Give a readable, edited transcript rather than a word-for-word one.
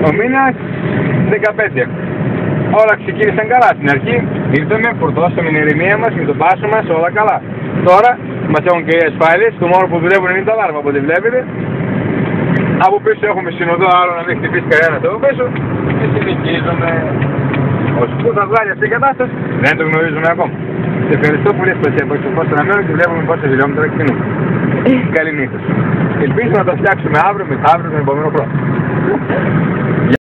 Ο μήνας 15. Όλα ξεκίνησαν καλά στην αρχή. Ήρθαμε, φορτώσαμε την ηρεμία μας με τον πάσο μας, όλα καλά. Τώρα μας έχουν και οι ασφάλειες, το μόνο που δουλεύουν είναι τα αλάρμα, από ό,τι βλέπετε. Από πίσω έχουμε συνοδό, άλλο να μην χτυπήσει κανένας από πίσω. Και συνεχίζουμε. Όσο που θα βγάλει αυτή η κατάσταση, δεν το γνωρίζουμε ακόμα. Σε ευχαριστώ πολύ που είσαι από στο αναμένο και βλέπουμε πόσα χιλιόμετρα κινούμε. Καλή νύχτα. Ελπίζω να τα φτιάξουμε αύριο, μεθαύριο, τον επόμενο χρόνο.